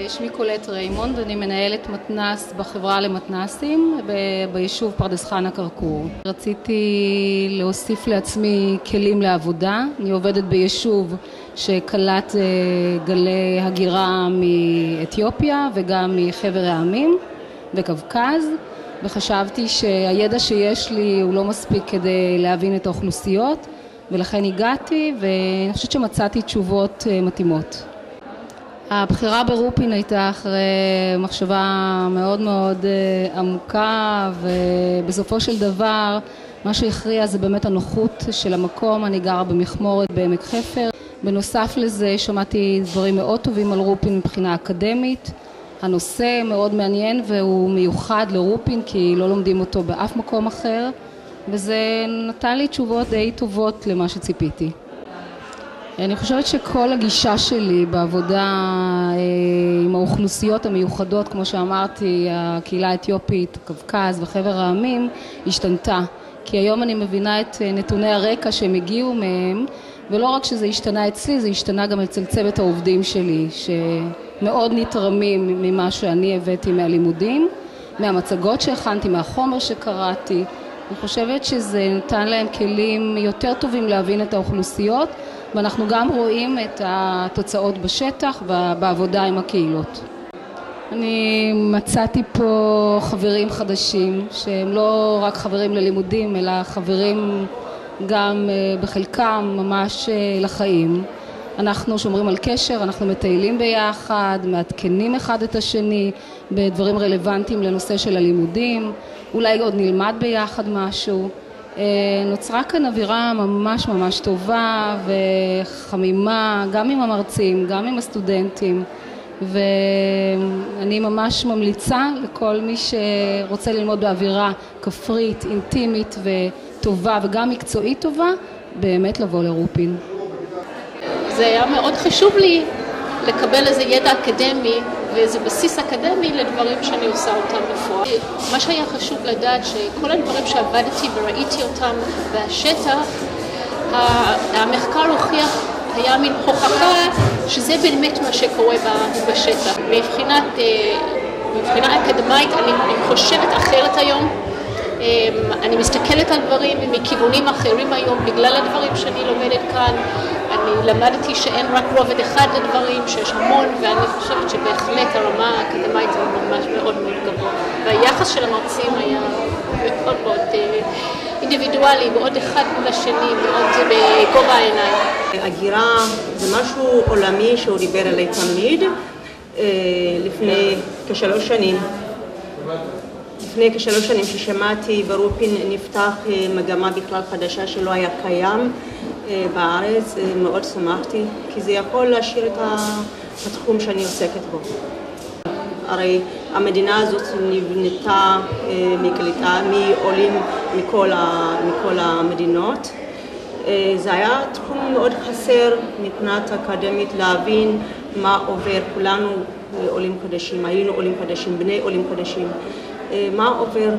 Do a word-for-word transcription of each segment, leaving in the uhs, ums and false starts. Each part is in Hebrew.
שמי קולט ריימונד, אני מנהלת מתנ"ס בחברה למתנ"סים ביישוב פרדס חנה כרכור. רציתי להוסיף לעצמי כלים לעבודה. אני עובדת ביישוב שקלט גלי הגירה מאתיופיה וגם מחבר העמים וקווקז, וחשבתי שהידע שיש לי הוא לא מספיק כדי להבין את האוכלוסיות, ולכן הגעתי ואני חושבת שמצאתי תשובות מתאימות. הבחירה ברופין הייתה אחרי מחשבה מאוד מאוד עמוקה, ובסופו של דבר מה שהכריע זה באמת הנוחות של המקום. אני גרה במכמורת בעמק חפר. בנוסף לזה שמעתי דברים מאוד טובים על רופין מבחינה אקדמית. הנושא מאוד מעניין והוא מיוחד לרופין כי לא לומדים אותו באף מקום אחר, וזה נתן לי תשובות די טובות למה שציפיתי. אני חושבת שכל הגישה שלי בעבודה עם האוכלוסיות המיוחדות, כמו שאמרתי, הקהילה האתיופית, קווקז וחבר העמים, השתנתה. כי היום אני מבינה את נתוני הרקע שהם הגיעו מהם, ולא רק שזה השתנה אצלי, זה השתנה גם אצל צוות העובדים שלי, שמאוד נתרמים ממה שאני הבאתי מהלימודים, מהמצגות שהכנתי, מהחומר שקראתי. אני חושבת שזה נתן להם כלים יותר טובים להבין את האוכלוסיות, ואנחנו גם רואים את התוצאות בשטח ובעבודה עם הקהילות. אני מצאתי פה חברים חדשים שהם לא רק חברים ללימודים אלא חברים גם בחלקם ממש לחיים. אנחנו שומרים על קשר, אנחנו מטיילים ביחד, מעדכנים אחד את השני בדברים רלוונטיים לנושא של הלימודים, אולי עוד נלמד ביחד משהו. נוצרה כאן אווירה ממש ממש טובה וחמימה, גם עם המרצים, גם עם הסטודנטים, ואני ממש ממליצה לכל מי שרוצה ללמוד באווירה כפרית, אינטימית וטובה וגם מקצועית טובה, באמת לבוא לרופין. זה היה מאוד חשוב לי לקבל איזה ידע אקדמי ואיזה בסיס אקדמי לדברים שאני עושה אותם בפועל. מה שהיה חשוב לדעת שכל הדברים שעבדתי וראיתי אותם בשטח, המחקר הוכיח, היה מין הוכחה שזה באמת מה שקורה בשטח. מבחינת, מבחינה אקדמית אני, אני חושבת אחרת היום. אני מסתכלת על דברים מכיוונים אחרים היום בגלל הדברים שאני לומדת כאן. אני למדתי שאין רק רובד אחד לדברים, שיש המון, ואני חושבת שבהחלט הרמה האקדמית היא ממש מאוד מאוד גבוה. והיחס של המרצים היה מאוד מאוד אינדיבידואלי, מאוד אחד מול השני, מאוד בגובה העיניים. הגירה זה משהו עולמי שהוא דיבר עלי תמיד, לפני כשלוש שנים. לפני כשלוש שנים ששמעתי ברופין נפתח מגמה בכלל חדשה שלא היה קיים בארץ, מאוד שמחתי, כי זה יכול להשאיר את התחום שאני עוסקת בו. הרי המדינה הזאת נבנתה מקליטה מעולים מכל, מכל המדינות. זה היה תחום מאוד חסר מבחינת אקדמית להבין מה עובר. כולנו עולים חדשים, היינו עולים חדשים, בני עולים חדשים. מה עובר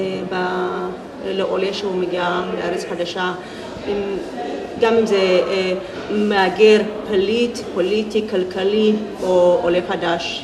לעולה שהוא מגיע לארץ חדשה, גם אם זה מהגר, פליט, פוליטי, כלכלי או עולה חדש.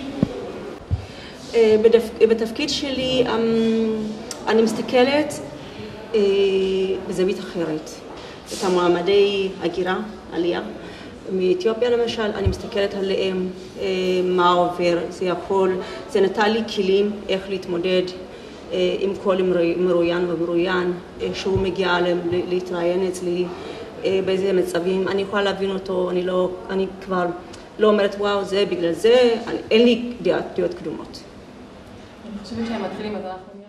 בתפקיד שלי אני מסתכלת בזווית אחרת. את המועמדי הגירה, עלייה, מאתיופיה למשל, אני מסתכלת עליהם, מה עובר, זה יכול, זה נתן לי כלים איך להתמודד עם כל מרואיין ומרואיין שהוא מגיע להתראיין אצלי, באיזה מצבים, אני יכולה להבין אותו, אני לא, אני כבר לא אומרת וואו זה בגלל זה, אין לי דעות קדומות. אני חושבת שהם מתחילים, אז אנחנו